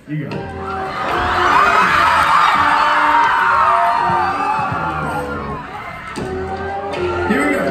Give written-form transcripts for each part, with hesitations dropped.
You go. Here we go.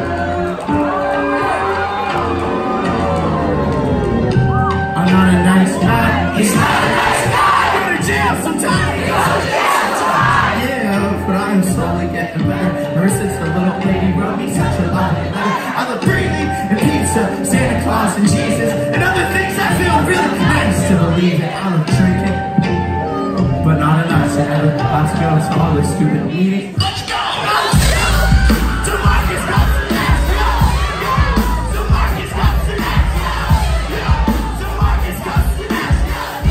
I'm not a nice guy. He's not a nice guy. Go to jail sometime. Yeah, but I'm slowly getting better. Ever since the little lady wrote me such a lovely letter. I love breathing and pizza, Santa Claus and Jesus, and other things that feel really nice to believe in. I love drinking, but not enough to ever. Let's go to all this stupid eating. Let's go! DeMarcus goes to next. DeMarcus goes to next. DeMarcus goes to next.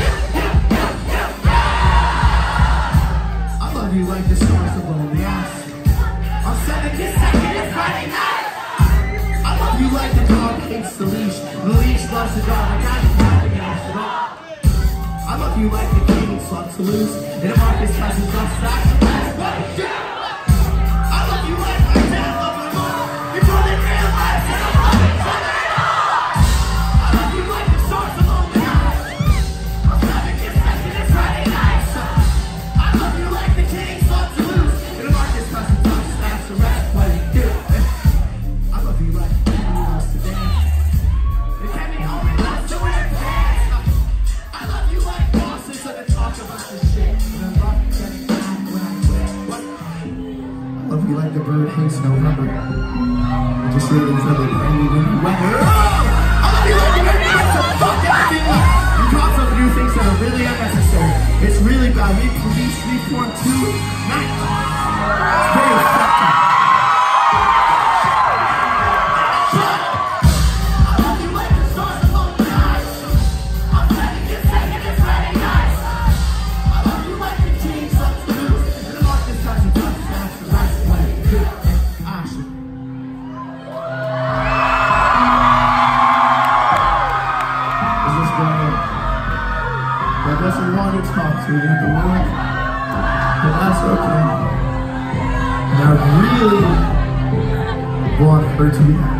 I love you like the stars above the ice. On 7 consecutive Friday night. I love you like the dog hates the leash. The leash loves the dog. I got nothing against it all. I love you like the king sluts to lose. And DeMarcus has his love back to back. I love you like my dad loved my mom. Before they realized that I love each other at all. I love you like the stars along the night. On 7 consecutive Friday nights. I love you like the king sluts to lose. And DeMarcus has his love back to back. What do you do? I love you like he loves to dance. And Kenny only loves to wear pants. I love you like bosses that talk about the shit. And I'm not getting back when I quit. What? I love you like the bird hates November. I just really feel like rainy windy weather. Oh! I love you like the bird hates to fuck everything up. You cause them to do things that are really unnecessary. It's really bad. We police reform 2 nights. It's very effective. That doesn't want to talk, so we have to work, but that's okay. And I really want her to be happy.